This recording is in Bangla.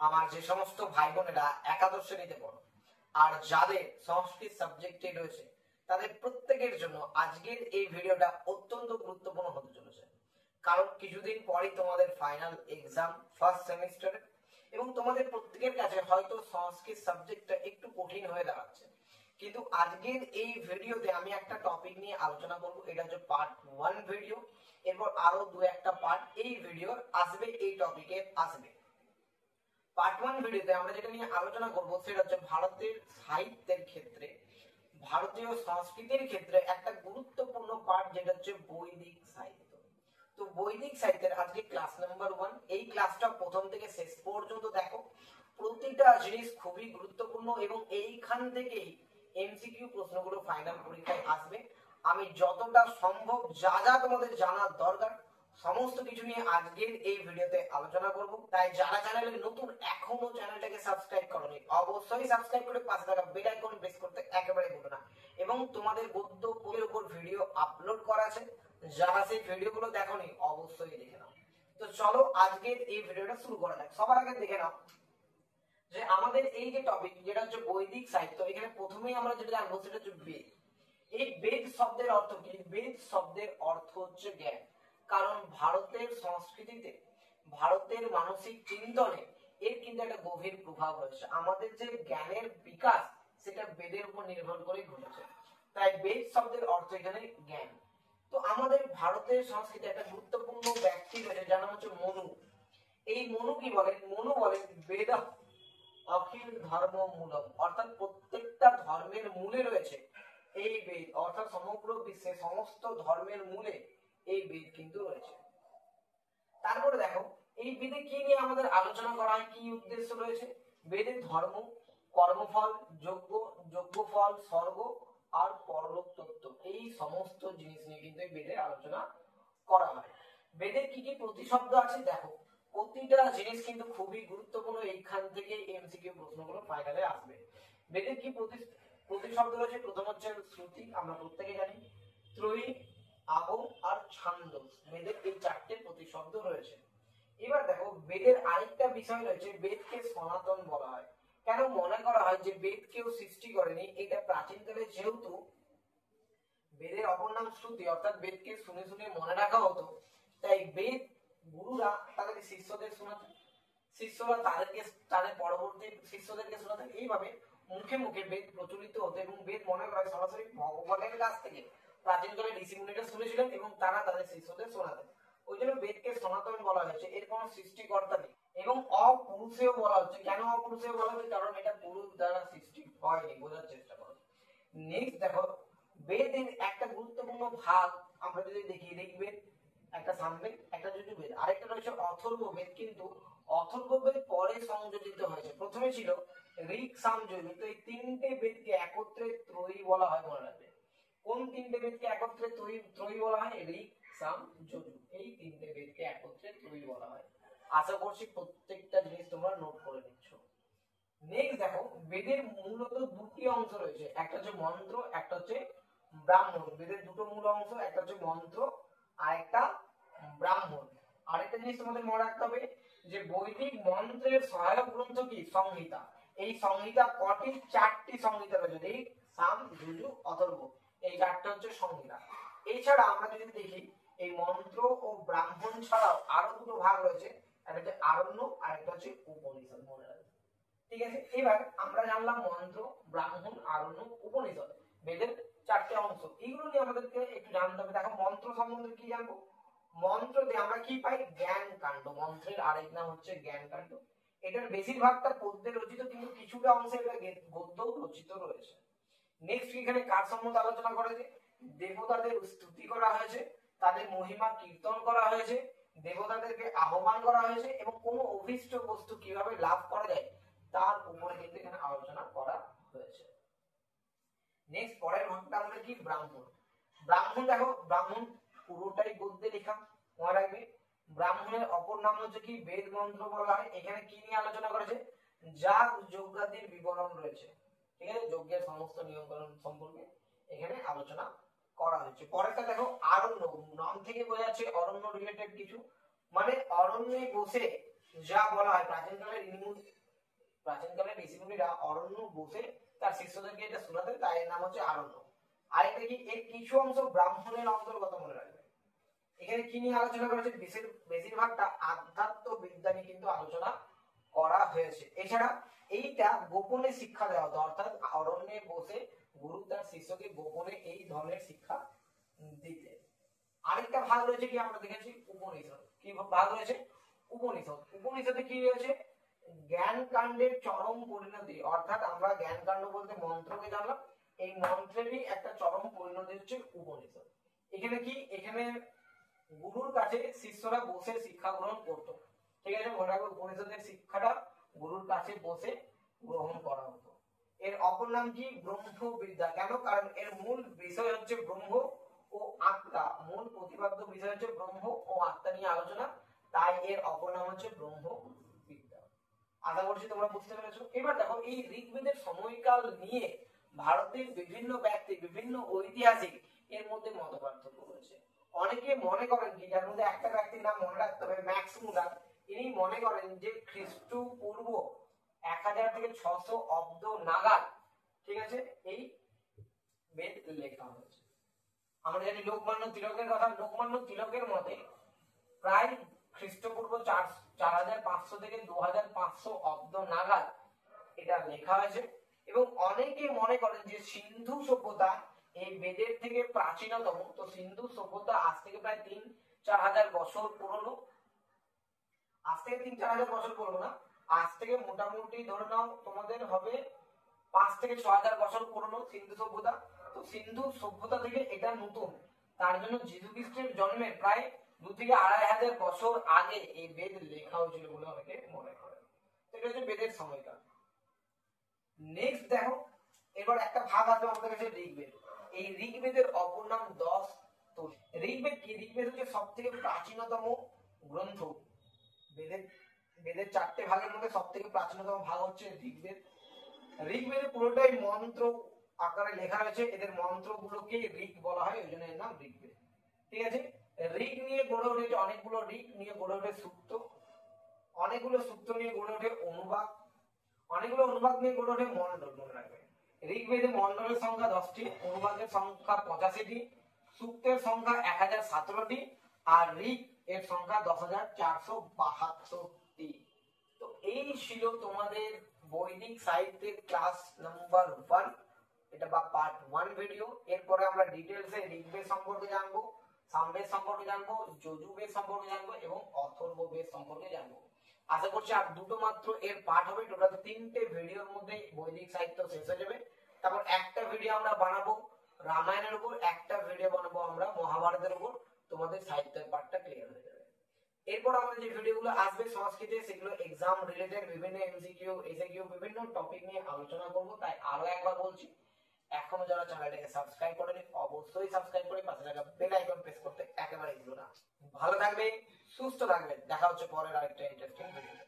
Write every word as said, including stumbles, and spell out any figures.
আমার যে সমস্ত ভাই বোনেরা একাদশ শ্রেণীতে পড়ো আর যাদের সংস্কৃত সাবজেক্টে রয়েছে তাদের প্রত্যেকের জন্য আজকের এই ভিডিওটা অত্যন্ত গুরুত্বপূর্ণ হতে চলেছে। কারণ কিছুদিন পরেই তোমাদের ফাইনাল এক্সাম ফার্স্ট সেমিস্টারে এবং তোমাদের প্রত্যেকের কাছে হয়তো সংস্কৃত সাবজেক্টটা একটু কঠিন হয়ে দাঁড়াচ্ছে, কিন্তু আজকের এই ভিডিওতে আমি একটা টপিক নিয়ে আলোচনা করব। এটা হচ্ছে পার্ট ওয়ান ভিডিও, এরপর আরো দু একটা পার্ট এই ভিডিওর আসবে, এই টপিকে আসবে। পার্ট ওয়ান ভিডিওতে আমরা যেটা নিয়ে আলোচনা করব সেটা হচ্ছে ভারতের সাহিত্যের ক্ষেত্রে, ভারতীয় সংস্কৃতির ক্ষেত্রে একটা গুরুত্বপূর্ণ পার্ট, যেটা হচ্ছে বৈদিক সাহিত্য। তো বৈদিক সাহিত্যের আজকে ক্লাস নাম্বার ওয়ান। এই ক্লাসটা প্রথম থেকে শেষ পর্যন্ত দেখো, প্রতিটা জিনিস খুবই গুরুত্বপূর্ণ এবং এইখান থেকেই এমসিকিউ প্রশ্নগুলো ফাইনাল পরীক্ষায় আসবে। আমি যতটা সম্ভব যা যা তোমাদের জানার দরকার সমস্ত কিছু নিয়ে আজকের এই ভিডিওতে আলোচনা করব। তাই যারা চ্যানেলে নতুন এখনো চ্যানেলটাকে সাবস্ক্রাইব করোনি অবশ্যই সাবস্ক্রাইব করে পাশে থাকা বেল আইকন প্রেস করতে একেবারে ভুলো না। এবং তোমাদের গদ্য পদের উপর ভিডিও আপলোড করা আছে, যারা সেই ভিডিওগুলো দেখোনি অবশ্যই দেখে নাও। তো চলো আজকের এই ভিডিওটা শুরু করা যাক। সবার আগে দেখে নাও যে আমাদের এই যে টপিক, যেটা হচ্ছে বৈদিক সাহিত্য, এখানে প্রথমেই আমরা যেটা জানবো সেটা হচ্ছে বেদ। এই বেদ শব্দের অর্থ কি? বেদ শব্দের অর্থ হচ্ছে জ্ঞান। কারণ ভারতের সংস্কৃতিতে, ভারতের মানসিক চিন্তনে এর কিন্তু একটা গভীর প্রভাব রয়েছে। আমাদের যে জ্ঞানের বিকাশ সেটা বেদের উপর নির্ভর করে ঘটেছে। তাই বেদ শব্দের অর্থ এখানে জ্ঞান। তো আমাদের ভারতের সংস্কৃতি একটা গুরুত্বপূর্ণ ব্যক্তি রয়েছে যার নাম হচ্ছে মনু। এই মনু কি বলেন? মনু বলেন বেদ অখিল ধর্ম মূলম, অর্থাৎ প্রত্যেকটা ধর্মের মূলে রয়েছে এই বেদ, অর্থাৎ সমগ্র বিশ্বে সমস্ত ধর্মের মূলে এই বেদ কিন্তু রয়েছে। তারপরে দেখো এই বেদে কি নিয়ে আমাদের আলোচনা করা হয়, কি উদ্দেশ্য রয়েছে? বেদের ধর্ম, কর্মফল, যজ্ঞ, যজ্ঞফল, স্বর্গ আর পরলোক তত্ত্ব, এই সমস্ত জিনিস নিয়ে কিন্তু এই বেদে আলোচনা করা হয়। বেদের কি কি প্রতিশব্দ আছে দেখো, প্রতিটা জিনিস কিন্তু খুবই গুরুত্বপূর্ণ, এইখান থেকে এমসিকিউ প্রশ্নগুলো ফাইনালে আসবে। বেদের কি প্রতি প্রতিশব্দ রয়েছে? প্রথম হচ্ছে শ্রুতি, আমরা প্রত্যেকে জানি, ত্রয়ী, আগম আর ছান্দস, বেদের এই চারটে প্রতিশব্দ রয়েছে। এবার দেখো বেদের আরেকটা বিষয় রয়েছে, বেদকে সনাতন বলা হয়। কেন মনে করা হয় যে বেদ কেউ সৃষ্টি করেনি? এটা প্রাচীনকালে যেহেতু বেদের অপর নাম শ্রুতি, অর্থাৎ বেদকে শুনে শুনে মনে রাখা হতো, তাই বেদ গুরুরা তাদের শিষ্যদের শোনাতেন, শিষ্যরা তাদেরকে তাদের পরবর্তী শিষ্যদেরকে শোনাতেন। এইভাবে মুখে মুখে বেদ প্রচলিত হতো এবং বেদ মনে করা সরাসরি ভগবানের কাছ থেকে প্রাচীনকালে ঋষি মুনিরা শুনেছিলেন এবং তারা তাদের শিষ্যদের শোনাতেন। ওই জন্য বেদকে সনাতন বলা হয়েছে, এর কোনো সৃষ্টিকর্তা নেই। এবং অপুরুষেও বলা হচ্ছে। কেন অপুরুষেও বলা হচ্ছে? কারণ এটা পুরুষ দ্বারা সৃষ্টি হয়নি, বোঝার চেষ্টা করো। নেক্সট দেখো বেদের একটা গুরুত্বপূর্ণ ভাগ আমরা যদি দেখি, ঋগ্বেদ, একটা সামবেদ, একটা যজুর্বেদ, আরেকটা রয়েছে অথর্ববেদ। কিন্তু অথর্ববেদ পরে সংযোজিত হয়েছে, প্রথমে ছিল ঋক, সাম, যজুর। তো এই তিনটে বেদকে একত্রে ত্রয়ী বলা হয়, মনে রাখবে। কোন তিনটে বেদকে একত্রে ত্রয়ী ত্রয়ী বলা হয়? ঋক, সাম, যজুর, এই তিনটে বেদকে একত্রে ত্রয়ী বলা হয়। আশা করছি প্রত্যেকটা জিনিস তোমরা নোট করে নিচ্ছ। নেক্সট দেখো বেদের মূলত দুটি অংশ রয়েছে, একটা হচ্ছে মন্ত্র, একটা হচ্ছে ব্রাহ্মণ। বেদের দুটো মূল অংশ, একটা হচ্ছে মন্ত্র আর একটা ব্রাহ্মণ। আরেকটা জিনিস তোমাদের মনে রাখতে হবে যে বৈদিক মন্ত্রের সহায়ক গ্রন্থ কি? সংহিতা। এই সংহিতা কটি? চারটি সংহিতা রয়েছে, ঋক, সাম, যজুর, অথর্ব, এই চারটা হচ্ছে সংহিতা। এছাড়া আমরা যদি দেখি এই মন্ত্র ও ব্রাহ্মণ ছাড়াও আরো দুটো ভাগ রয়েছে, একটা হচ্ছে আরণ্যক আর একটা হচ্ছে উপনিষদ, মনে রাখবে। ঠিক আছে, এবার আমরা জানলাম মন্ত্র, ব্রাহ্মণ, আরণ্যক, উপনিষদ, বেদের চারটে অংশ। এগুলো নিয়ে আমাদেরকে একটু জানতে হবে। দেখো মন্ত্র সম্বন্ধে কি জানবো? মন্ত্র দিয়ে আমরা কি পাই? জ্ঞান কাণ্ড। মন্ত্রের আরেক নাম হচ্ছে জ্ঞান কাণ্ড। এটার বেশিরভাগটা পদ্যে রচিত, কিন্তু কিছুটা অংশে এটা গদ্যও রচিত রয়েছে। নেক্সট এখানে কার সম্বন্ধে আলোচনা করা হয়েছে? দেবতাদের স্তুতি করা হয়েছে, তাদের মহিমা কীর্তন করা হয়েছে, দেবতাদেরকে আহ্বান করা হয়েছে এবং কোনো অভীষ্ট বস্তু কিভাবে লাভ করা যায় তার উপরে কিন্তু এখানে আলোচনা করা হয়েছে। নেক্সট পরের ভাগটা আমাদের কি? ব্রাহ্মণ। ব্রাহ্মণ দেখো, ব্রাহ্মণ পুরোটাই গদ্যে লেখা, মনে রাখবে। ব্রাহ্মণের অপর নাম হচ্ছে কি? বেদ মন্ত্র বলা হয়। এখানে কি নিয়ে আলোচনা করেছে? যাগ, যজ্ঞাদির বিবরণ রয়েছে। ঠিক আছে, যজ্ঞের সমস্ত নিয়ম কানুন সম্পর্কে এখানে আলোচনা করা হয়েছে। পরেরটা দেখো আরণ্য। নাম থেকে বোঝা যাচ্ছে অরণ্য রিলেটেড কিছু, মানে অরণ্যে বসে যা বলা হয় প্রাচীনকালের ঋষিমুনি প্রাচীনকালের ঋষিমুনিরা অরণ্য বসে তার শিষ্যদেরকে এটা শোনাতেন, তাই এর নাম হচ্ছে আরণ্য। আরেকটা কি, এর কিছু অংশ ব্রাহ্মণের অন্তর্গত মনে রাখবে। এখানে কি নিয়ে আলোচনা করা হয়েছে, বেশির বেশিরভাগটা আধ্যাত্ম বিদ্যা নিয়ে কিন্তু আলোচনা করা হয়েছে। এছাড়া এইটা গোপনে শিক্ষা দেওয়া হতো, অর্থাৎ অরণ্যে বসে গুরু তার শিষ্যকে গোপনে এই ধরনের শিক্ষা দিতে। আরেকটা ভাগ রয়েছে কি আমরা দেখেছি উপনিষদ। কি ভাগ রয়েছে? উপনিষদ। উপনিষদে কি রয়েছে? জ্ঞান কাণ্ডের চরম পরিণতি, অর্থাৎ আমরা জ্ঞান কাণ্ড বলতে মন্ত্রকে জানলাম, এই মন্ত্রেরই একটা চরম পরিণতি হচ্ছে উপনিষদ। এখানে কি, এখানে গুরুর কাছে শিষ্যরা বসে শিক্ষা গ্রহণ করত। ঠিক আছে, মনে রাখবে উপনিষদের শিক্ষাটা গুরুর কাছে বসে গ্রহণ করা হতো। এর অপর নাম কি? ব্রহ্মবিদ্যা। কেন? কারণ এর মূল বিষয় হচ্ছে ব্রহ্ম ও আত্মা, মূল প্রতিপাদ্য বিষয় হচ্ছে ব্রহ্ম ও আত্মা নিয়ে আলোচনা, তাই এর অপর নাম হচ্ছে ব্রহ্মবিদ্যা। আশা করছি তোমরা বুঝতে পেরেছো। এবার দেখো, এই ঋগ্বেদের সময়কাল নিয়ে ভারতের বিভিন্ন ব্যক্তি, বিভিন্ন ঐতিহাসিক এর মধ্যে মতপার্থক্য রয়েছে। অনেকে মনে করেন কি, যার মধ্যে একটা ব্যক্তির নাম মনে রাখতে হবে, ম্যাক্স মুলার। ইনি মনে করেন যে খ্রিস্টপূর্ব এক হাজার থেকে ছশো অব্দ নাগাদ, ঠিক আছে, এই বেদ লেখা হয়েছে। আমরা জানি লোকমান্য তিলকের কথা। লোকমান্য তিলকের মতে প্রায় খ্রিস্টপূর্ব চার চার হাজার পাঁচশো থেকে দু হাজার পাঁচশো অব্দ নাগাদ এটা লেখা হয়েছে। এবং অনেকে মনে করেন যে সিন্ধু সভ্যতা এই বেদের থেকে প্রাচীনতম। তো সিন্ধু সভ্যতা আজ থেকে প্রায় তিন চার হাজার বছর পুরনো। আজ থেকে তিন চার হাজার বছর পুরনো না, আজ থেকে মোটামুটি ধরে নাও তোমাদের হবে পাঁচ থেকে ছ হাজার বছর পুরনো সিন্ধু সভ্যতা। তো সিন্ধু সভ্যতা থেকে এটা নতুন, তার জন্য যীশু খ্রিস্টের জন্মের প্রায় দু থেকে আড়াই হাজার বছর আগে এই বেদ লেখা হয়েছিল বলে অনেকে মনে করে। এটা হচ্ছে বেদের সময়কাল। নেক্সট দেখো, এবার একটা ভাগ আছে আমাদের কাছে ঋগ্বেদ। এই ঋগ্বেদের অপর নাম দশ তোষ। ঋগ্বেদ কি? ঋগ্বেদ হচ্ছে সব থেকে প্রাচীনতম গ্রন্থ। বেদের বেদের চারটে ভাগের মধ্যে সব থেকে প্রাচীনতম ভাগ হচ্ছে ঋগ্বেদ। ঋগ্বেদে পুরোটাই মন্ত্র আকারে লেখা হয়েছে। এদের মন্ত্রগুলোকে ঋগ বলা হয়, ওই জন্য এর নাম ঋগ্বেদ। ঠিক আছে, ঋগ নিয়ে গড়ে উঠেছে অনেকগুলো ঋগ নিয়ে গড়ে ওঠে সূক্ত, অনেকগুলো সূক্ত নিয়ে গড়ে ওঠে অনুবাদ, অনেকগুলো অনুবাদ নিয়ে গড়ে ওঠে মন্ডল। মনে রাখবে ঋগ্বেদে মন্ডলের সংখ্যা দশটি, অনুবাদের সংখ্যা পঁচাশিটি, সূক্তের সংখ্যা এক হাজার সতেরোটি, আর ঋগ এর সংখ্যা দশ হাজার চারশো বাহাত্তরটি। তো এই ছিল তোমাদের বৈদিক সাহিত্যের ক্লাস নাম্বার ওয়ান, এটা বা পার্ট ওয়ান ভিডিও। এরপরে আমরা ডিটেলসে ঋগ্বেদ সম্পর্কে জানবো, সামবেদ সম্পর্কে জানবো, যজুর্বেদ সম্পর্কে জানবো এবং অথর্ববেদ সম্পর্কে জানবো। আশা করছি আর দুটো মাত্র এর পার্ট হবে। টোটাল তিনটে ভিডিওর মধ্যে বৈদিক সাহিত্য শেষ হয়ে যাবে। তারপর একটা ভিডিও আমরা বানাবো রামায়ণের উপর, একটা ভিডিও বানাবো আমরা মহাভারতের উপর। তোমাদের সাহিত্যের পার্টটা ক্লিয়ার হয়ে যাবে। এরপর আমাদের যে ভিডিওগুলো আসবে সংস্কৃতে, সেগুলো এক্সাম রিলেটেড বিভিন্ন এমসিকিউ এসএকিউ বিভিন্ন টপিক নিয়ে আলোচনা করব। তাই আরো একবার বলছি, এখনো যারা চ্যানেলটাকে সাবস্ক্রাইব করেনি অবশ্যই সাবস্ক্রাইব করে পাশে থাকা বেল আইকন প্রেস করতে একেবারে ভুলো না। ভালো থাকবে, সুস্থ থাকবে, দেখা হচ্ছে পরের আরেকটা